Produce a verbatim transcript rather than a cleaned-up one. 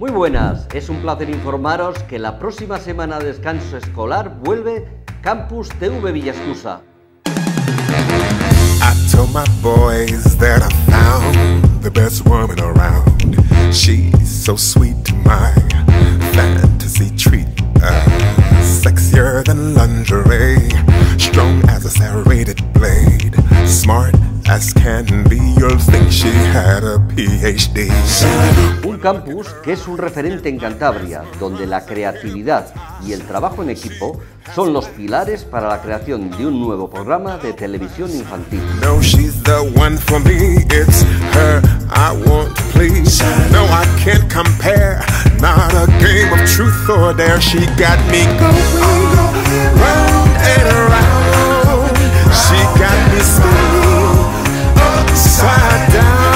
Muy buenas, es un placer informaros que la próxima semana de descanso escolar vuelve Campus T V Villaescusa. I told my boys that I found the best woman around. She's so sweet to my fantasy treat. Uh, sexier than lingerie, strong as a serrated blade, smart as can be. You'll think she had a P H D. Un campus que es un referente en Cantabria, donde la creatividad y el trabajo en equipo son los pilares para la creación de un nuevo programa de televisión infantil. No, she's the one for me. It's her I want to please. No, I can't compare. Not a game of truth or dare. She got me going round and around. She got me spinning upside down.